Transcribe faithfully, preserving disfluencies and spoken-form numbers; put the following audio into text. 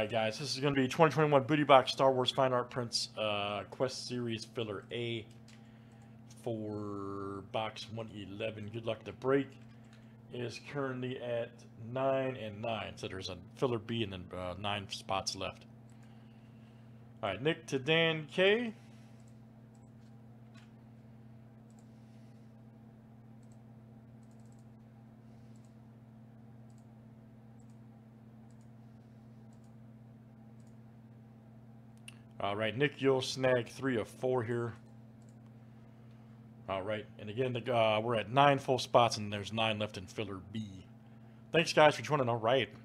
Alright guys, this is going to be twenty twenty-one Booty Box Star Wars Fine Art Prints uh, Quest Series Filler A for box one eleven. Good luck to break. It is currently at nine and nine, so there's a filler B and then uh, nine spots left. Alright, Nick to Dan K. All right, Nick, you'll snag three of four here. All right, and again, the, uh, we're at nine full spots, and there's nine left in filler B. Thanks, guys, for joining. All right.